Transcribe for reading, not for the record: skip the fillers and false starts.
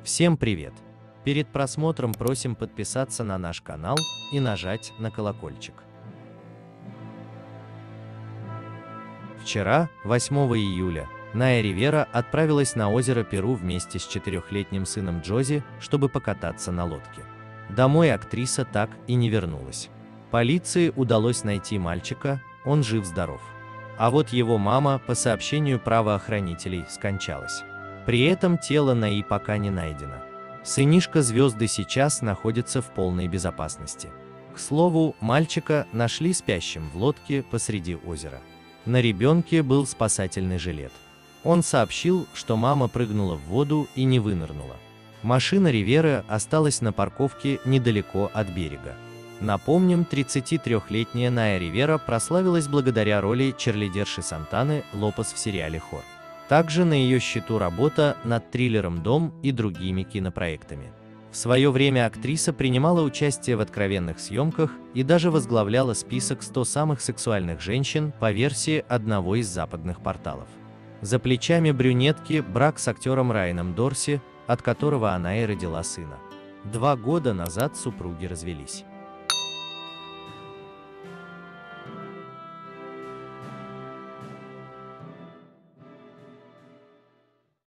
Всем привет! Перед просмотром просим подписаться на наш канал и нажать на колокольчик. Вчера, 8 июля, Ная Ривера отправилась на озеро Перу вместе с 4-летним сыном Джози, чтобы покататься на лодке. Домой актриса так и не вернулась. Полиции удалось найти мальчика, он жив-здоров. А вот его мама, по сообщению правоохранителей, скончалась. При этом тело Наи пока не найдено. Сынишка звезды сейчас находится в полной безопасности. К слову, мальчика нашли спящим в лодке посреди озера. На ребенке был спасательный жилет. Он сообщил, что мама прыгнула в воду и не вынырнула. Машина Риверы осталась на парковке недалеко от берега. Напомним, 33-летняя Ная Ривера прославилась благодаря роли черлидерши Сантаны Лопес в сериале «Хор». Также на ее счету работа над триллером «Дом» и другими кинопроектами. В свое время актриса принимала участие в откровенных съемках и даже возглавляла список 100 самых сексуальных женщин по версии одного из западных порталов. За плечами брюнетки брак с актером Райаном Дорси, от которого она и родила сына. 2 года назад супруги развелись.